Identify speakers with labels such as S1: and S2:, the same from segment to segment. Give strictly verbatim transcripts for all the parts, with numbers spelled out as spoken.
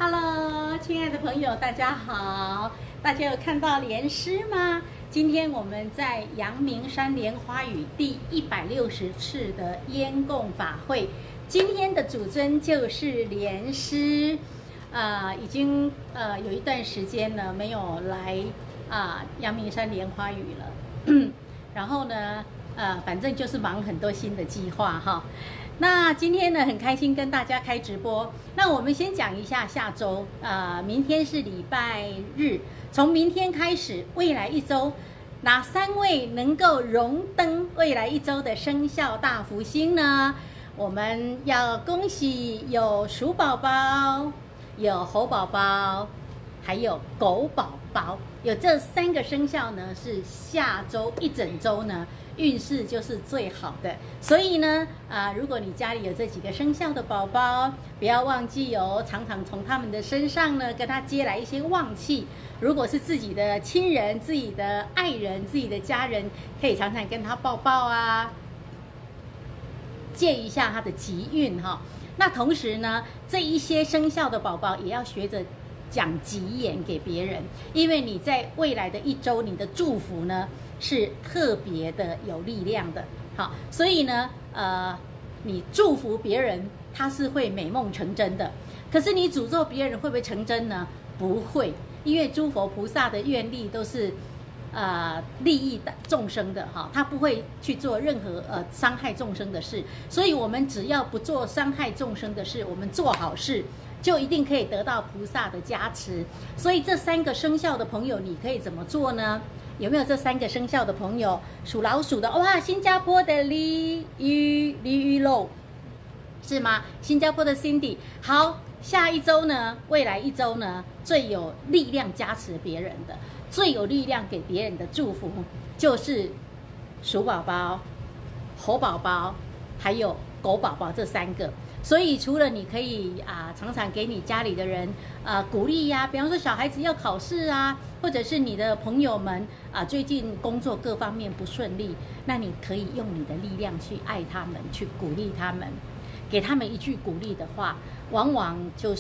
S1: Hello， 亲爱的朋友，大家好！大家有看到莲师吗？今天我们在阳明山莲花语第一百六十次的烟供法会，今天的主尊就是莲师。呃，已经呃有一段时间呢没有来啊、呃、阳明山莲花语了，然后呢，呃，反正就是忙很多新的计划哈。那今天呢，很开心跟大家开直播。那我们先讲一下下周，呃，明天是礼拜日，从明天开始，未来一周哪三位能够荣登未来一周的生肖大福星呢？我们要恭喜有鼠宝宝、有猴宝宝，还有狗宝宝，有这三个生肖呢，是下周一整周呢。运势就是最好的，所以呢，啊、呃，如果你家里有这几个生肖的宝宝，不要忘记哦，常常从他们的身上呢，跟他接来一些旺气。如果是自己的亲人、自己的爱人、自己的家人，可以常常跟他抱抱啊，借一下他的吉运哈。那同时呢，这一些生肖的宝宝也要学着讲吉言给别人，因为你在未来的一周，你的祝福呢，是特别的有力量的，好，所以呢，呃，你祝福别人，他是会美梦成真的。可是你诅咒别人会不会成真呢？不会，因为诸佛菩萨的愿力都是，呃，利益的众生的哈，他不会去做任何呃伤害众生的事。所以我们只要不做伤害众生的事，我们做好事，就一定可以得到菩萨的加持。所以这三个生肖的朋友，你可以怎么做呢？有没有这三个生肖的朋友？属老鼠的，哇，新加坡的李玉李玉露是吗？新加坡的 Cindy， 好，下一周呢，未来一周呢，最有力量加持别人的，最有力量给别人的祝福，就是鼠宝宝、猴宝宝，还有狗宝宝这三个。所以除了你可以啊、呃，常常给你家里的人呃鼓励呀、啊，比方说小孩子要考试啊，或者是你的朋友们啊、呃、最近工作各方面不顺利，那你可以用你的力量去爱他们，去鼓励他们，给他们一句鼓励的话，往往就是，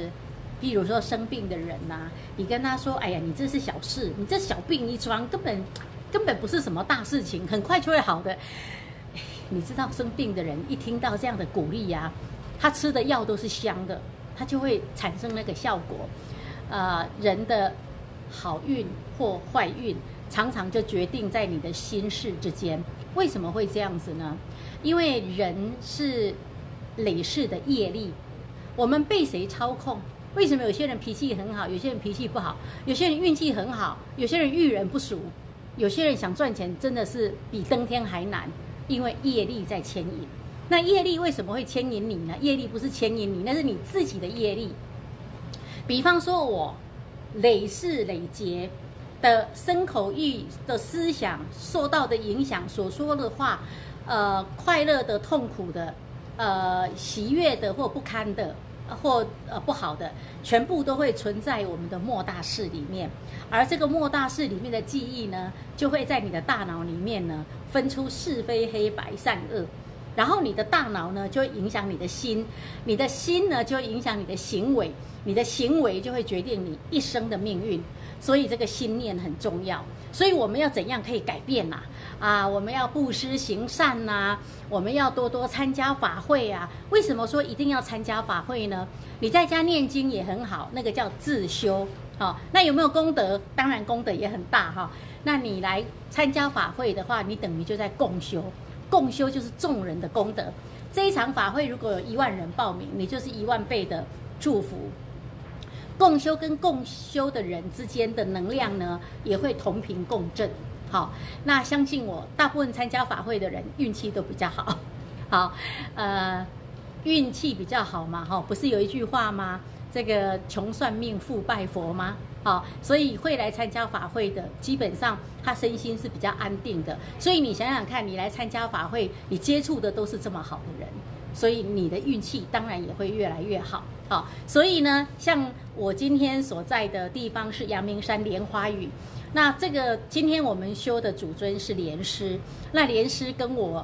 S1: 比如说生病的人呐、啊，你跟他说，哎呀，你这是小事，你这小病一桩，根本根本不是什么大事情，很快就会好的。你知道生病的人一听到这样的鼓励呀、啊，他吃的药都是香的，他就会产生那个效果。呃，人的好运或坏运，常常就决定在你的心事之间。为什么会这样子呢？因为人是累世的业力，我们被谁操控？为什么有些人脾气很好，有些人脾气不好，有些人运气很好，有些人遇人不淑，有些人想赚钱真的是比登天还难。因为业力在牵引，那业力为什么会牵引你呢？业力不是牵引你，那是你自己的业力。比方说，我累世累劫的身口意的思想受到的影响，所说的话，呃，快乐的、痛苦的，呃，喜悦的或不堪的，或呃不好的，全部都会存在我们的末大识里面。而这个末大识里面的记忆呢，就会在你的大脑里面呢，分出是非黑白善恶，然后你的大脑呢就会影响你的心，你的心呢就会影响你的行为，你的行为就会决定你一生的命运。所以这个心念很重要。所以我们要怎样可以改变呐、啊？啊，我们要布施行善呐、啊，我们要多多参加法会啊。为什么说一定要参加法会呢？你在家念经也很好，那个叫自修。好、哦，那有没有功德？当然功德也很大哈、哦。那你来参加法会的话，你等于就在共修，共修就是众人的功德。这一场法会如果有一万人报名，你就是一万倍的祝福。共修跟共修的人之间的能量呢，也会同频共振。好，那相信我，大部分参加法会的人运气都比较好。好，呃，运气比较好嘛，哈，不是有一句话吗？这个穷算命，富拜佛吗？好，所以会来参加法会的，基本上他身心是比较安定的。所以你想想看，你来参加法会，你接触的都是这么好的人，所以你的运气当然也会越来越好。好，所以呢，像我今天所在的地方是阳明山莲花语，那这个今天我们修的主尊是莲师，那莲师跟我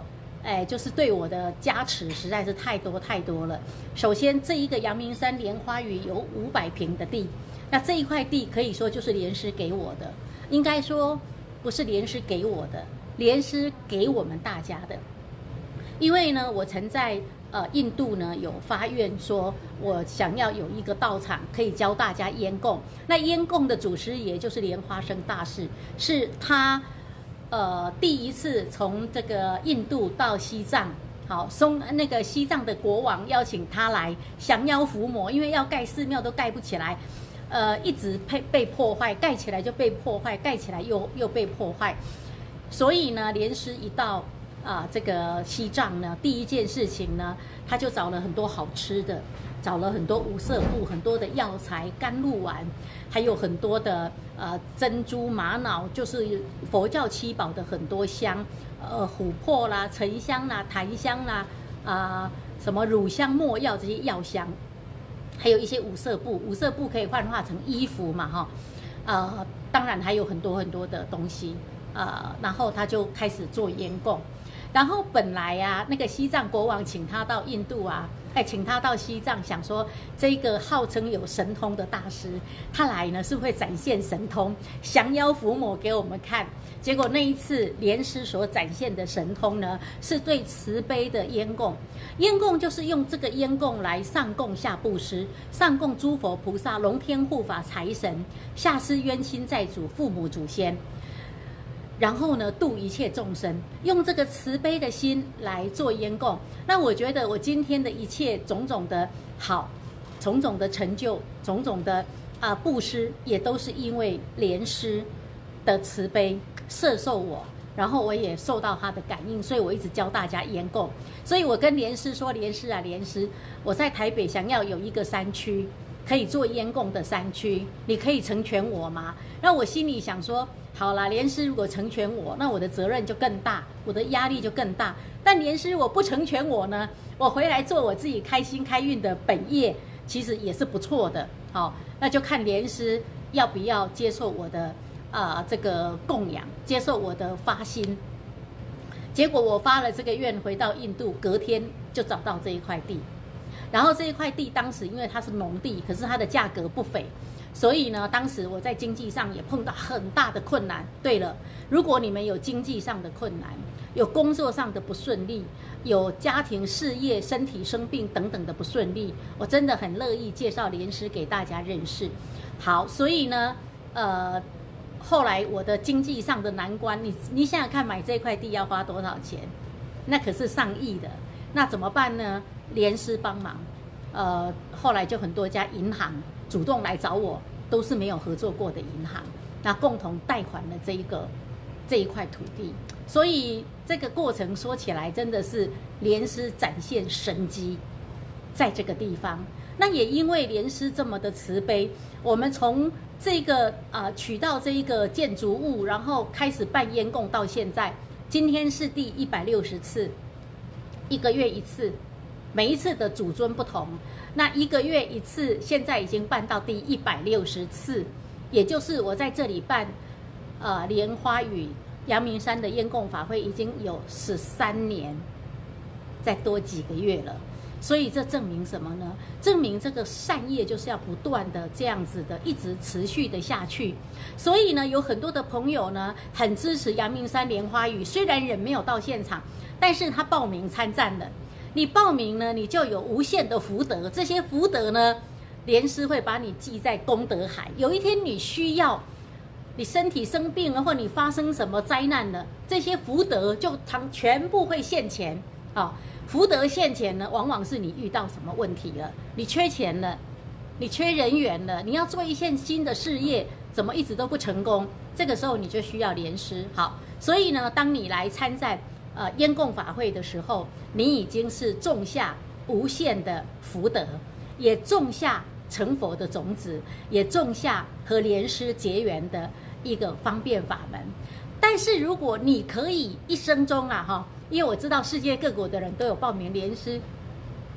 S1: 哎，就是对我的加持实在是太多太多了。首先，这一个阳明山莲花屿有五百坪的地，那这一块地可以说就是莲师给我的，应该说不是莲师给我的，莲师给我们大家的。因为呢，我曾在呃印度呢有发愿说，我想要有一个道场可以教大家烟供。那烟供的祖师爷就是莲花生大士，是他。呃，第一次从这个印度到西藏，好，松那个西藏的国王邀请他来降妖伏魔，因为要盖寺庙都盖不起来，呃，一直被被破坏，盖起来就被破坏，盖起来又又被破坏，所以呢，莲师一到啊、呃、这个西藏呢，第一件事情呢，他就找了很多好吃的，找了很多五色布，很多的药材、甘露丸，还有很多的。呃，珍珠、玛瑙，就是佛教七宝的很多香，呃，琥珀啦、沉香啦、檀香啦，啊、呃，什么乳香、没药这些药香，还有一些五色布，五色布可以幻化成衣服嘛，哈，呃，当然还有很多很多的东西，呃，然后他就开始做烟供，然后本来啊，那个西藏国王请他到印度啊。哎，请他到西藏，想说这个号称有神通的大师，他来呢是会展现神通，降妖伏魔给我们看。结果那一次莲师所展现的神通呢，是对慈悲的烟供。烟供就是用这个烟供来上供下布施，上供诸佛菩萨、龙天护法、财神，下施冤亲债主、父母祖先。然后呢，度一切众生，用这个慈悲的心来做烟供。那我觉得我今天的一切种种的好，种种的成就，种种的啊、呃、布施，也都是因为莲师的慈悲摄受我，然后我也受到他的感应，所以我一直教大家烟供。所以我跟莲师说，莲师啊，莲师，我在台北想要有一个山区可以做烟供的山区，你可以成全我吗？那我心里想说。好啦，莲师如果成全我，那我的责任就更大，我的压力就更大。但莲师我不成全我呢，我回来做我自己开心开运的本业，其实也是不错的。好，那就看莲师要不要接受我的啊、呃、这个供养，接受我的发心。结果我发了这个愿，回到印度，隔天就找到这一块地。然后这一块地当时因为它是农地，可是它的价格不菲。所以呢，当时我在经济上也碰到很大的困难。对了，如果你们有经济上的困难，有工作上的不顺利，有家庭事业、身体生病等等的不顺利，我真的很乐意介绍莲师给大家认识。好，所以呢，呃，后来我的经济上的难关，你你想想看，买这块地要花多少钱？那可是上亿的，那怎么办呢？莲师帮忙。呃，后来就很多家银行主动来找我，都是没有合作过的银行，那共同贷款了这一个这一块土地。所以这个过程说起来，真的是莲师展现神机在这个地方。那也因为莲师这么的慈悲，我们从这个啊、呃、取到这一个建筑物，然后开始办烟供到现在，今天是第一百六十次，一个月一次。每一次的主尊不同，那一个月一次，现在已经办到第一百六十次，也就是我在这里办，呃，莲花屿阳明山的烟供法会已经有十三年，再多几个月了。所以这证明什么呢？证明这个善业就是要不断的这样子的，一直持续的下去。所以呢，有很多的朋友呢，很支持阳明山莲花屿，虽然人没有到现场，但是他报名参战了。你报名呢，你就有无限的福德，这些福德呢，莲师会把你记在功德海。有一天你需要，你身体生病了，或你发生什么灾难了，这些福德就常全部会现前。啊，福德现前呢，往往是你遇到什么问题了，你缺钱了，你缺人员了，你要做一件新的事业，怎么一直都不成功？这个时候你就需要莲师。好，所以呢，当你来参战。呃，烟供法会的时候，你已经是种下无限的福德，也种下成佛的种子，也种下和莲师结缘的一个方便法门。但是如果你可以一生中啊哈，因为我知道世界各国的人都有报名莲师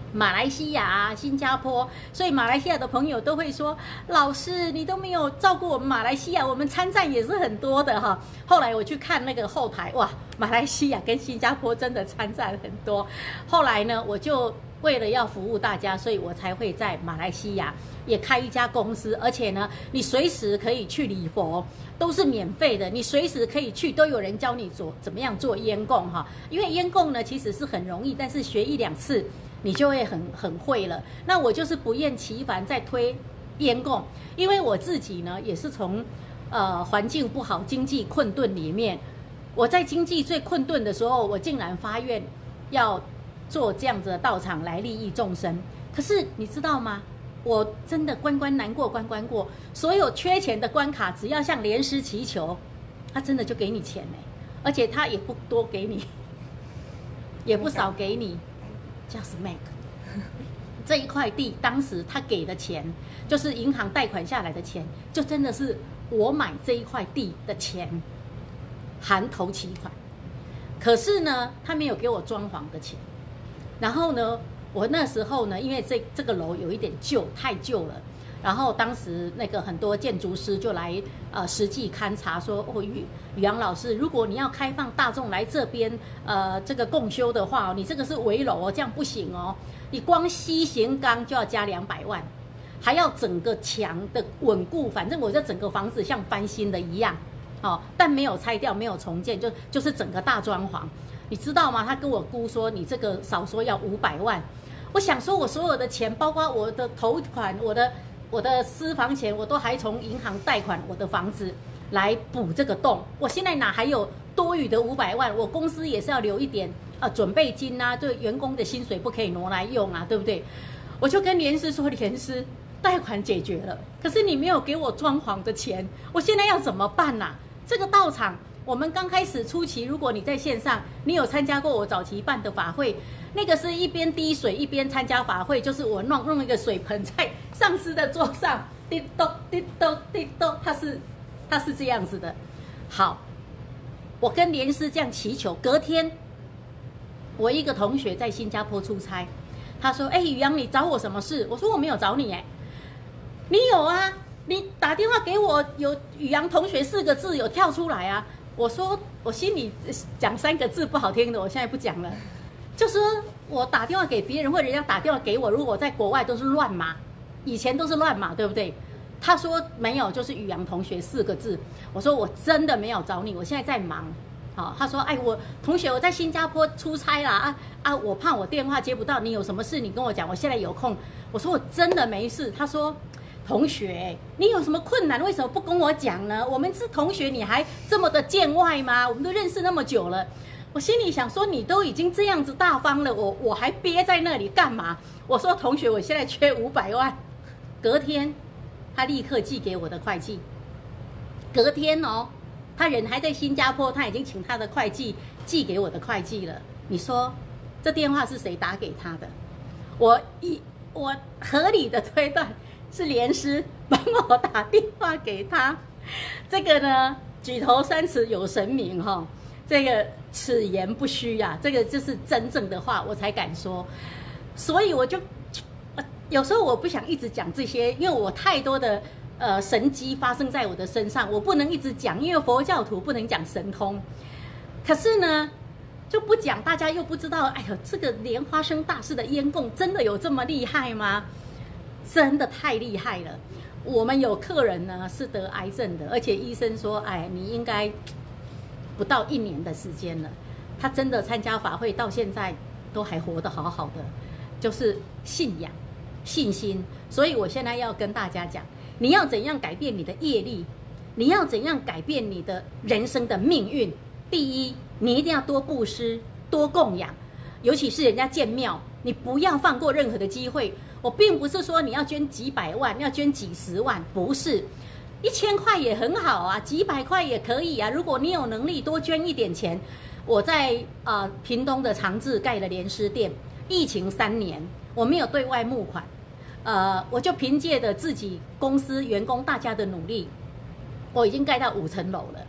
S1: 马来西亚啊、新加坡，所以马来西亚的朋友都会说：“老师，你都没有照顾我们马来西亚，我们参战也是很多的哈。”后来我去看那个后台，哇，马来西亚跟新加坡真的参战很多。后来呢，我就为了要服务大家，所以我才会在马来西亚也开一家公司，而且呢，你随时可以去礼佛，都是免费的，你随时可以去，都有人教你做怎么样做烟供哈。因为烟供呢其实是很容易，但是学一两次。你就会很很会了。那我就是不厌其烦在推烟供，因为我自己呢也是从呃环境不好、经济困顿里面，我在经济最困顿的时候，我竟然发愿要做这样子的道场来利益众生。可是你知道吗？我真的关关难过关关过，所有缺钱的关卡，只要向莲师祈求，他真的就给你钱呢，而且他也不多给你，也不少给你。Just make 这一块地，当时他给的钱，就是银行贷款下来的钱，就真的是我买这一块地的钱，含头期款。可是呢，他没有给我装潢的钱。然后呢，我那时候呢，因为这这个楼有一点旧，太旧了。然后当时那个很多建筑师就来呃实际勘察说，哦，宇宇阳老师，如果你要开放大众来这边呃这个共修的话，你这个是危楼哦，这样不行哦，你光吸型钢就要加两百万，还要整个墙的稳固，反正我这整个房子像翻新的一样，哦，但没有拆掉，没有重建，就就是整个大装潢，你知道吗？他跟我估说你这个少说要五百万，我想说我所有的钱，包括我的头款，我的。我的私房钱我都还从银行贷款我的房子来补这个洞，我现在哪还有多余的五百万？我公司也是要留一点呃准备金啊，对员工的薪水不可以挪来用啊，对不对？我就跟莲师说，莲师贷款解决了，可是你没有给我装潢的钱，我现在要怎么办呐、啊？这个道场我们刚开始初期，如果你在线上，你有参加过我早期办的法会。那个是一边滴水一边参加法会，就是我弄弄一个水盆在上师的桌上，滴咚滴咚滴咚，它是它是这样子的。好，我跟莲师这样祈求，隔天我一个同学在新加坡出差，他说：“哎、欸，宇阳，你找我什么事？”我说：“我没有找你，哎，你有啊，你打电话给我，有宇阳同学四个字有跳出来啊。”我说：“我心里讲三个字不好听的，我现在不讲了。”就是我打电话给别人，或者人家打电话给我，如果我在国外都是乱码，以前都是乱码，对不对？他说没有，就是宇阳同学四个字。我说我真的没有找你，我现在在忙。好，他说哎，我同学我在新加坡出差啦，啊啊，我怕我电话接不到，你有什么事你跟我讲，我现在有空。我说我真的没事。他说同学，你有什么困难为什么不跟我讲呢？我们是同学，你还这么的见外吗？我们都认识那么久了。我心里想说，你都已经这样子大方了，我我还憋在那里干嘛？我说同学，我现在缺五百万。隔天，他立刻寄给我的会计。隔天哦，他人还在新加坡，他已经请他的会计寄给我的会计了。你说，这电话是谁打给他的？我一我合理的推断是莲师帮我打电话给他。这个呢，举头三尺有神明哈、哦。这个此言不虚呀、啊，这个就是真正的话，我才敢说。所以我就，有时候我不想一直讲这些，因为我太多的呃神迹发生在我的身上，我不能一直讲，因为佛教徒不能讲神通。可是呢，就不讲，大家又不知道，哎呦，这个莲花生大师的烟供真的有这么厉害吗？真的太厉害了。我们有客人呢是得癌症的，而且医生说，哎，你应该。不到一年的时间了，他真的参加法会到现在都还活得好好的，就是信仰、信心。所以我现在要跟大家讲，你要怎样改变你的业力，你要怎样改变你的人生的命运。第一，你一定要多布施、多供养，尤其是人家建庙，你不要放过任何的机会。我并不是说你要捐几百万，要捐几十万，不是。一千块也很好啊，几百块也可以啊。如果你有能力多捐一点钱，我在呃屏东的长治盖了莲师店，疫情三年，我没有对外募款，呃，我就凭借着自己公司员工大家的努力，我已经盖到五层楼了。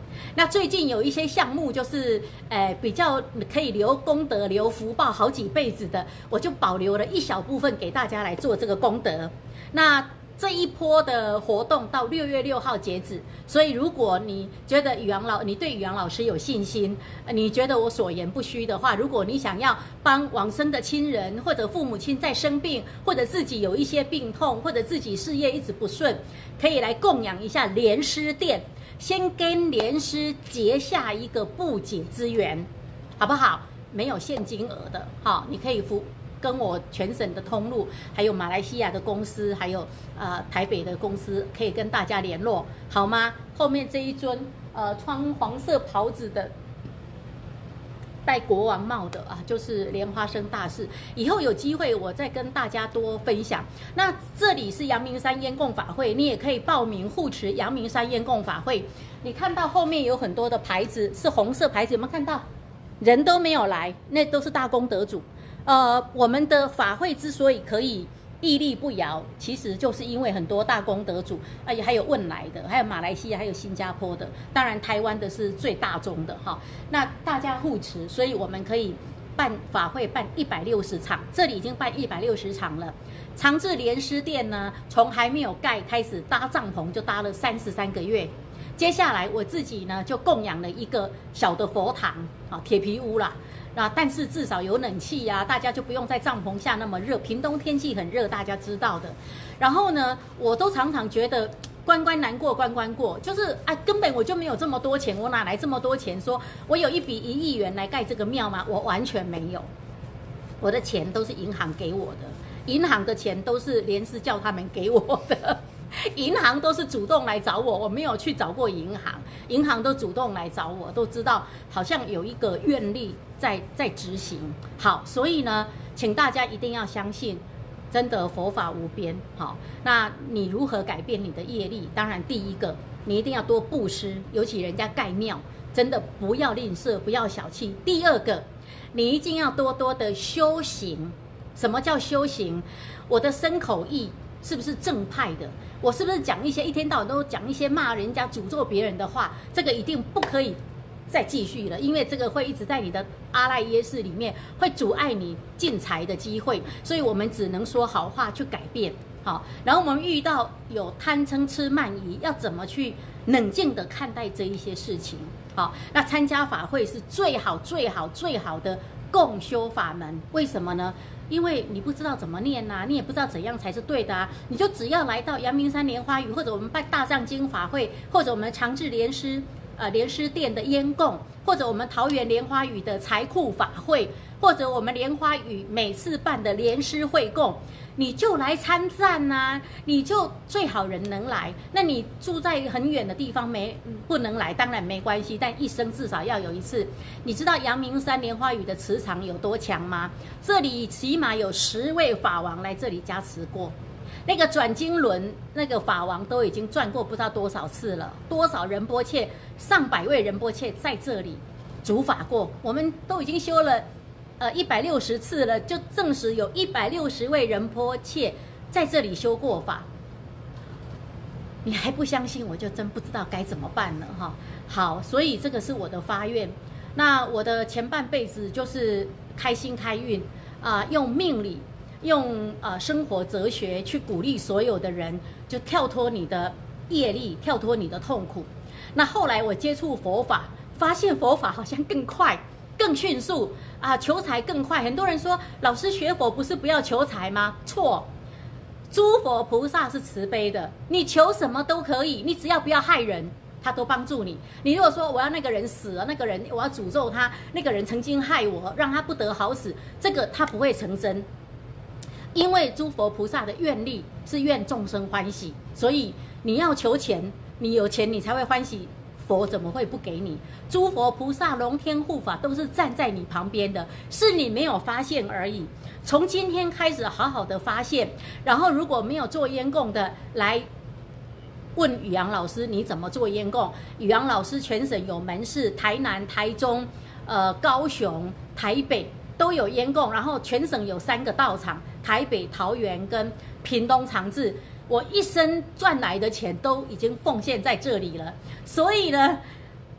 S1: 那最近有一些项目就是，呃，比较可以留功德、留福报好几辈子的，我就保留了一小部分给大家来做这个功德。那这一波的活动到六月六号截止，所以如果你觉得宇阳老，你对宇阳老师有信心，你觉得我所言不虚的话，如果你想要帮往生的亲人或者父母亲在生病，或者自己有一些病痛，或者自己事业一直不顺，可以来供养一下莲师殿，先跟莲师结下一个不解之缘，好不好？没有现金额的，好，你可以付。跟我全省的通路，还有马来西亚的公司，还有呃台北的公司，可以跟大家联络，好吗？后面这一尊呃穿黄色袍子的，戴国王帽的啊，就是莲花生大士。以后有机会我再跟大家多分享。那这里是阳明山烟供法会，你也可以报名护持阳明山烟供法会。你看到后面有很多的牌子是红色牌子，有没有看到？人都没有来，那都是大功德主。呃，我们的法会之所以可以屹立不摇，其实就是因为很多大功德主，哎、呃，还有汶莱的，还有马来西亚，还有新加坡的，当然台湾的是最大宗的哈。那大家护持，所以我们可以办法会办一百六十场，这里已经办一百六十场了。长治莲师殿呢，从还没有盖开始搭帐篷就搭了三十三个月。接下来我自己呢就供养了一个小的佛堂啊，铁皮屋啦。那但是至少有冷气呀、啊，大家就不用在帐篷下那么热。屏东天气很热，大家知道的。然后呢，我都常常觉得关关难过关关过，就是啊，根本我就没有这么多钱，我哪来这么多钱？说我有一笔一亿元来盖这个庙吗？我完全没有，我的钱都是银行给我的，银行的钱都是莲师叫他们给我的。银行都是主动来找我，我没有去找过银行，银行都主动来找我，都知道好像有一个愿力在在执行。好，所以呢，请大家一定要相信，真的佛法无边。好，那你如何改变你的业力？当然，第一个你一定要多布施，尤其人家盖庙，真的不要吝啬，不要小气。第二个，你一定要多多的修行。什么叫修行？我的身口意是不是正派的？我是不是讲一些一天到晚都讲一些骂人家、诅咒别人的话？这个一定不可以再继续了，因为这个会一直在你的阿赖耶识里面，会阻碍你进财的机会。所以我们只能说好话去改变。好，然后我们遇到有贪嗔痴慢疑，要怎么去冷静的看待这一些事情？好，那参加法会是最好、最好、最好的共修法门。为什么呢？因为你不知道怎么念啊，你也不知道怎样才是对的啊，你就只要来到阳明山莲花雨，或者我们办大藏经法会，或者我们长治莲师呃莲师殿的烟供，或者我们桃园莲花雨的财库法会，或者我们莲花雨每次办的莲师会供，你就来参赞啊，你就最好人能来。那你住在很远的地方没不能来，当然没关系，但一生至少要有一次。你知道阳明山莲花雨的磁场有多强吗？这里起码有十位法王来这里加持过。那个转经轮那个法王都已经转过不知道多少次了，多少仁波切，上百位仁波切在这里主法过，我们都已经修了呃一百六十次了，就证实有一百六十位仁波切在这里修过法。你还不相信，我就真不知道该怎么办了哈。好，所以这个是我的发愿。那我的前半辈子就是开心开运啊、呃，用命理。用呃生活哲学去鼓励所有的人，就跳脱你的业力，跳脱你的痛苦。那后来我接触佛法，发现佛法好像更快、更迅速啊，求财更快。很多人说，老师学佛不是不要求财吗？错，诸佛菩萨是慈悲的，你求什么都可以，你只要不要害人，他都帮助你。你如果说我要那个人死了，那个人我要诅咒他，那个人曾经害我，让他不得好死，这个他不会成真。因为诸佛菩萨的愿力是愿众生欢喜，所以你要求钱，你有钱你才会欢喜，佛怎么会不给你？诸佛菩萨龙天护法都是站在你旁边的，是你没有发现而已。从今天开始好好的发现，然后如果没有做烟供的，来问宇阳老师你怎么做烟供。宇阳老师全省有门市，台南、台中、呃高雄、台北都有烟供，然后全省有三个道场，台北、桃园跟屏东长治，我一生赚来的钱都已经奉献在这里了。所以呢，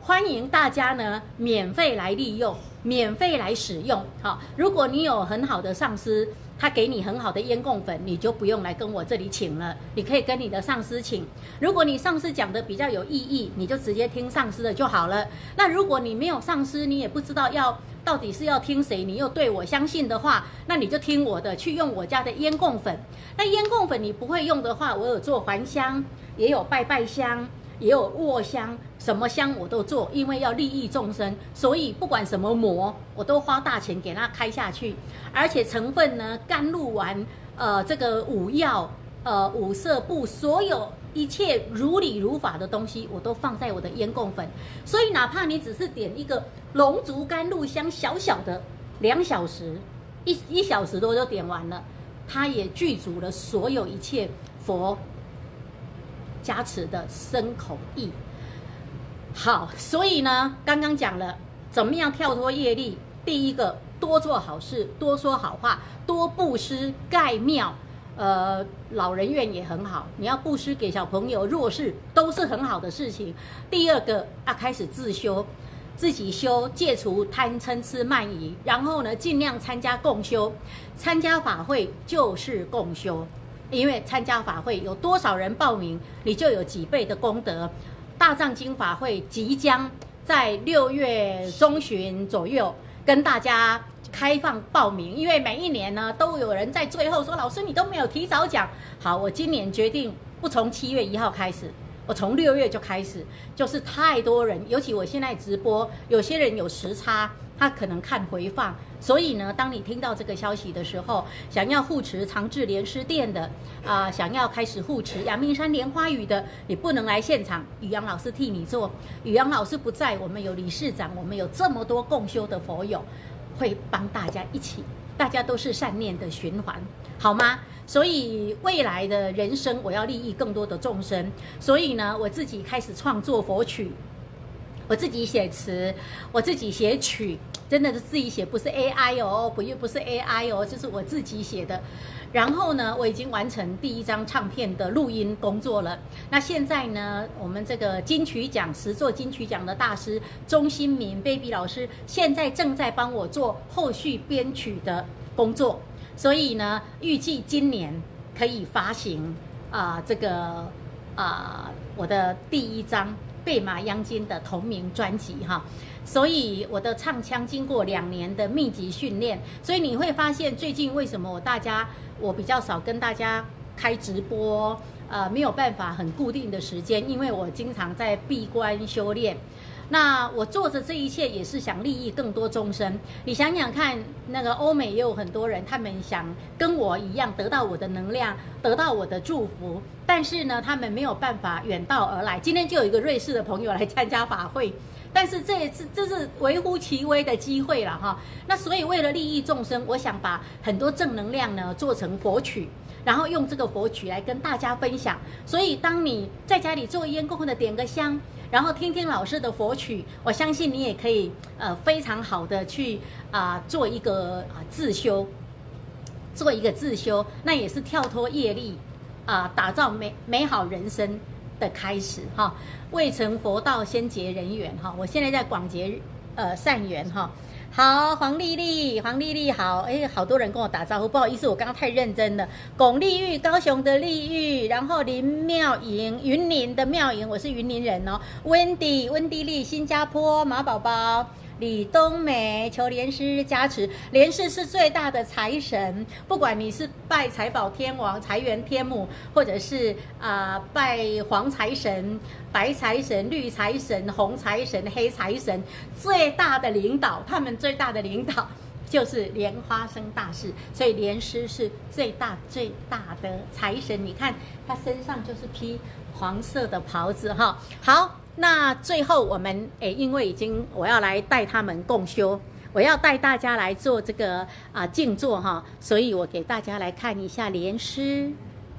S1: 欢迎大家呢免费来利用，免费来使用。好，如果你有很好的上司，他给你很好的烟供粉，你就不用来跟我这里请了，你可以跟你的上司请。如果你上司讲的比较有意义，你就直接听上司的就好了。那如果你没有上司，你也不知道要到底是要听谁，你又对我相信的话，那你就听我的，去用我家的烟供粉。那烟供粉你不会用的话，我有做还香，也有拜拜香，也有卧香，什么香我都做，因为要利益众生，所以不管什么魔，我都花大钱给它开下去。而且成分呢，甘露丸，呃，这个五药，呃，五色布，所有一切如理如法的东西，我都放在我的烟供粉。所以哪怕你只是点一个龙竹甘露香，小小的，两小时，一一小时多就点完了，它也具足了所有一切佛加持的身口意。好，所以呢，刚刚讲了怎么样跳脱业力。第一个，多做好事，多说好话，多布施盖庙，呃，老人院也很好，你要布施给小朋友、弱势，都是很好的事情。第二个，要开始自修，自己修，戒除贪嗔痴慢疑，然后呢，尽量参加共修，参加法会就是共修。因为参加法会有多少人报名，你就有几倍的功德。大藏经法会即将在六月中旬左右跟大家开放报名，因为每一年呢都有人在最后说，老师你都没有提早讲。好，我今年决定不从七月一号开始，我从六月就开始，就是太多人，尤其我现在直播，有些人有时差，他可能看回放，所以呢，当你听到这个消息的时候，想要护持长治莲师殿的啊、呃，想要开始护持阳明山莲花语的，你不能来现场，宇阳老师替你做。宇阳老师不在，我们有理事长，我们有这么多共修的佛友，会帮大家一起，大家都是善念的循环，好吗？所以未来的人生，我要利益更多的众生，所以呢，我自己开始创作佛曲。我自己写词，我自己写曲，真的是自己写，不是 A I 哦，不不是 A I 哦，就是我自己写的。然后呢，我已经完成第一张唱片的录音工作了。那现在呢，我们这个金曲奖十座金曲奖的大师钟新民 baby 老师，现在正在帮我做后续编曲的工作，所以呢，预计今年可以发行啊、呃、这个啊、呃、我的第一张贝玛央金的同名专辑哈，所以我的唱腔经过两年的密集训练，所以你会发现最近为什么我大家我比较少跟大家开直播，呃，没有办法很固定的时间，因为我经常在闭关修炼。那我做着这一切也是想利益更多众生。你想想看，那个欧美也有很多人，他们想跟我一样得到我的能量，得到我的祝福，但是呢，他们没有办法远道而来。今天就有一个瑞士的朋友来参加法会，但是这也是这是微乎其微的机会了哈。那所以为了利益众生，我想把很多正能量呢做成佛曲。然后用这个佛曲来跟大家分享，所以当你在家里做烟供或者点个香，然后听听老师的佛曲，我相信你也可以呃非常好的去啊、呃、做一个啊、呃、自修，做一个自修，那也是跳脱业力啊、呃，打造美美好人生的开始哈。未成佛道先结人缘哈，我现在在广结呃善缘哈。好，黄丽丽，黄丽丽好，哎，好多人跟我打招呼，不好意思，我刚刚太认真了。巩丽玉，高雄的丽玉，然后林妙莹，云林的妙莹，我是云林人哦。Wendy， 温蒂丽，新加坡，马宝宝。李冬梅，求莲师加持，莲师是最大的财神，不管你是拜财宝天王、财源天母，或者是啊、呃、拜黄财神、白财神、绿财神、红财神、黑财神，最大的领导，他们最大的领导就是莲花生大士，所以莲师是最大最大的财神。你看他身上就是披黄色的袍子哈，好。那最后我们诶，因为已经我要来带他们共修，我要带大家来做这个啊静坐哈，所以我给大家来看一下莲师。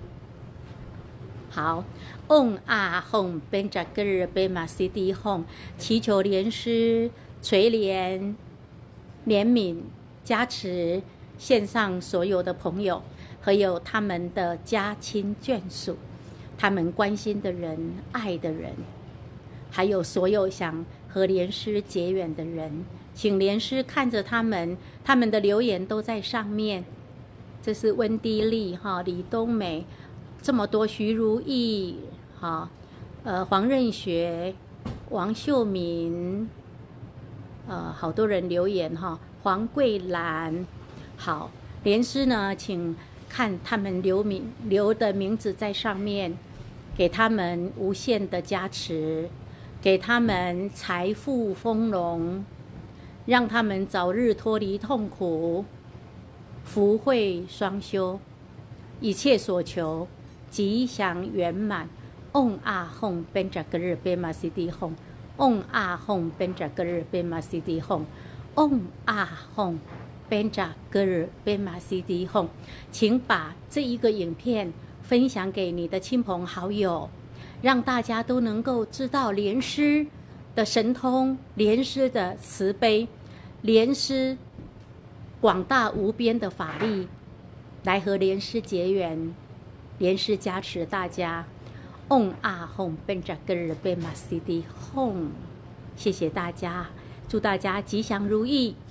S1: 好 ，Om 啊 Hom Benjager Bema City Hom， 祈求莲师垂怜、怜悯、加持线上所有的朋友，还有他们的家亲眷属，他们关心的人、爱的人。还有所有想和莲师结缘的人，请莲师看着他们，他们的留言都在上面。这是温蒂丽哈、李冬美，这么多徐如意哈、呃黄任学、王秀敏，呃好多人留言哈、黄桂兰。好，莲师呢，请看他们留名留的名字在上面，给他们无限的加持，给他们财富丰隆，让他们早日脱离痛苦，福慧双修，一切所求吉祥圆满。嗡阿吽贝扎格日贝玛西迪吽，嗡阿吽贝扎格日贝玛西迪吽，嗡阿吽贝扎格日贝玛西迪吽。请把这一个影片分享给你的亲朋好友，让大家都能够知道莲师的神通，莲师的慈悲，莲师广大无边的法力，来和莲师结缘，莲师加持大家。嗡阿吽贝扎格日贝玛西迪吽，谢谢大家，祝大家吉祥如意。